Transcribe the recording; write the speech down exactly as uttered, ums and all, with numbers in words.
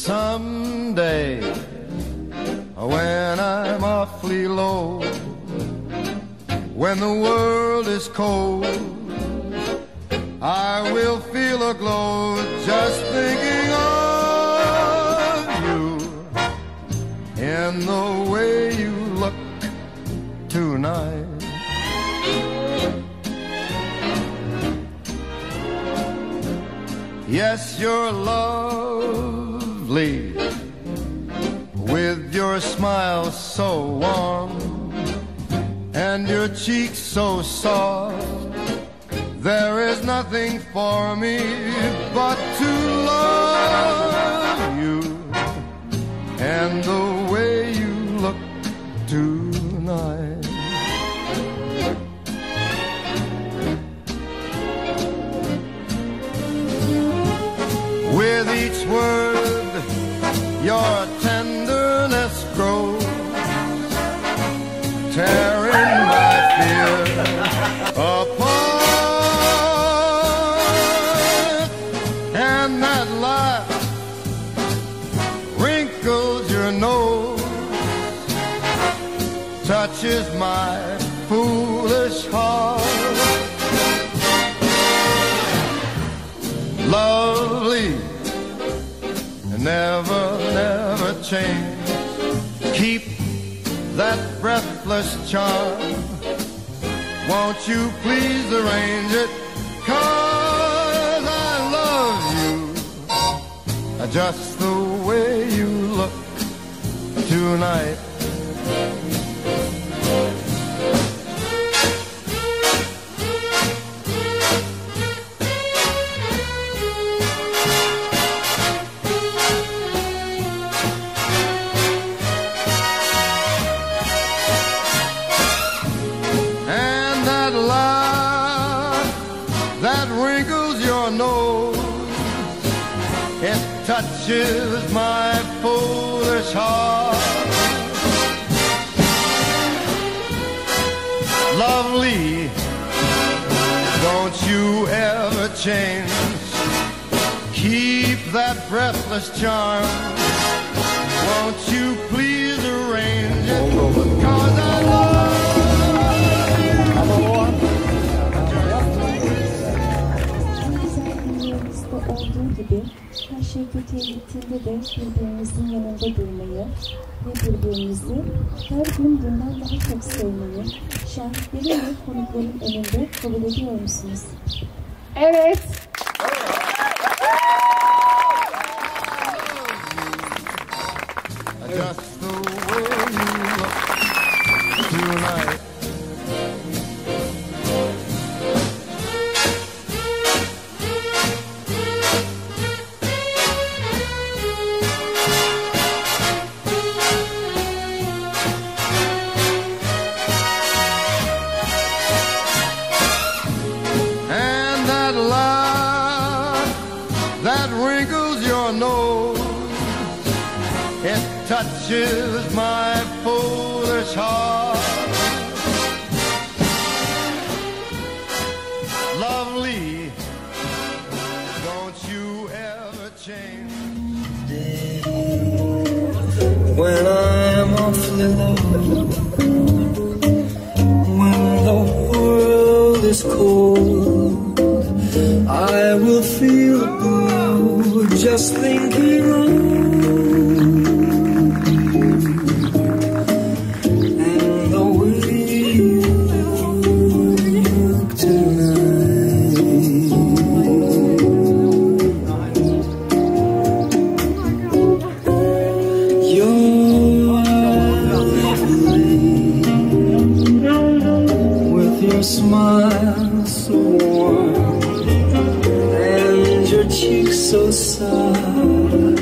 Someday, when I'm awfully low, when the world is cold, I will feel a glow just thinking of you and the way you look tonight. Yes, you're lovely with your smile so warm and your cheeks so soft. There is nothing for me but to love you and the way you look tonight. With each word, your tenderness grows, tearing my fear apart. And that laugh wrinkles your nose, touches my foolish heart. Lovely, never, never change. Keep that breathless charm. Won't you please arrange it? 'Cause I love you just the way you look tonight. That wrinkles your nose, it touches my foolish heart. Lovely, don't you ever change. Keep that breathless charm. Won't you please arrange it? 'Cause I love olduğu gibi her şey kötüye gittiğinde de birbirimizin yanında durmayı ve birbirimizi her gün bundan daha çok sevmeyi şahitlerin ve konukların önünde kabul ediyor musunuz? Evet. Just the way you look tonight. That wrinkles your nose, it touches my foolish heart. Lovely, don't you ever change. When I'm awfully low, when the world is cold, I will feel blue just thinking of and the way you look tonight. You're lovely with your smile so warm, cheeks so soft.